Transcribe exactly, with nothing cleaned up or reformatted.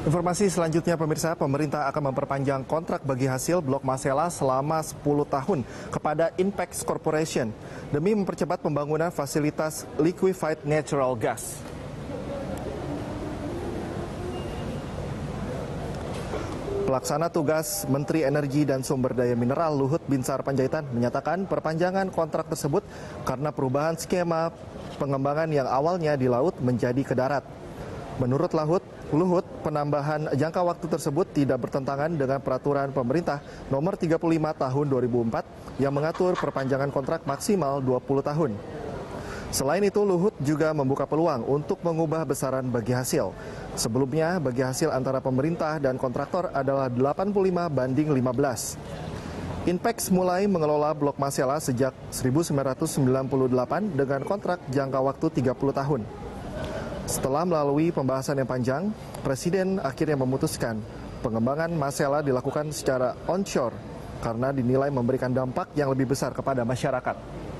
Informasi selanjutnya pemirsa, pemerintah akan memperpanjang kontrak bagi hasil Blok Masela selama sepuluh tahun kepada Inpex Corporation demi mempercepat pembangunan fasilitas liquefied natural gas. Pelaksana tugas Menteri Energi dan Sumber Daya Mineral Luhut Binsar Panjaitan menyatakan perpanjangan kontrak tersebut karena perubahan skema pengembangan yang awalnya di laut menjadi ke darat. Menurut Luhut, Luhut, penambahan jangka waktu tersebut tidak bertentangan dengan peraturan pemerintah nomor tiga puluh lima tahun dua ribu empat yang mengatur perpanjangan kontrak maksimal dua puluh tahun. Selain itu, Luhut juga membuka peluang untuk mengubah besaran bagi hasil. Sebelumnya, bagi hasil antara pemerintah dan kontraktor adalah delapan puluh lima banding lima belas. Inpex mulai mengelola Blok Masela sejak seribu sembilan ratus sembilan puluh delapan dengan kontrak jangka waktu tiga puluh tahun. Setelah melalui pembahasan yang panjang, Presiden akhirnya memutuskan pengembangan Masela dilakukan secara onshore karena dinilai memberikan dampak yang lebih besar kepada masyarakat.